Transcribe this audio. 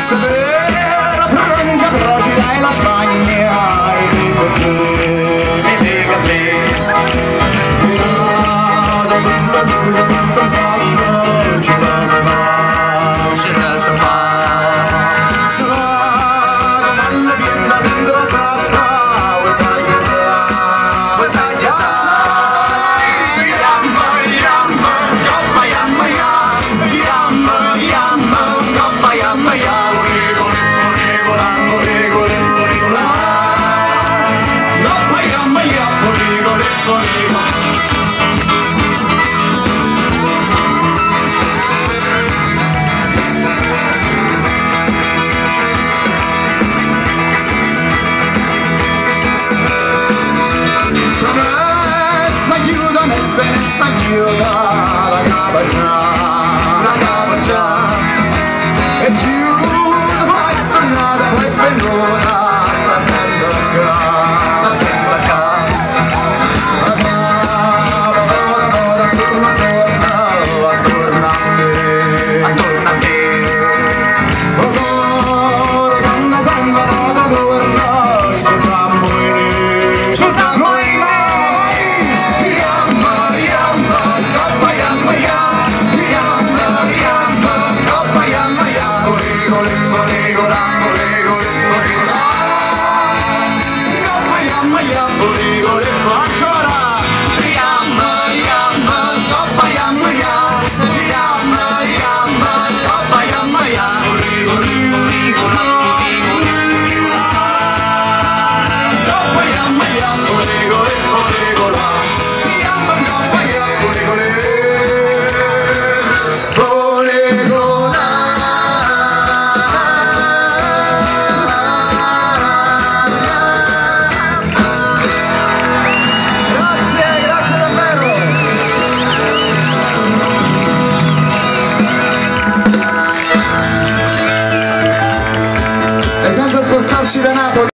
Severa Francia, Procida e la Spagna, e dico a te. Ce la sa fa, sa domanda viene dentro salta, vuoi sai che sa, vuoi sai che sa. La cava già e più mai tornata poi venuta sta sempre qua attorno a te oh donna santa nota torna scusa senza spostarci da Napoli.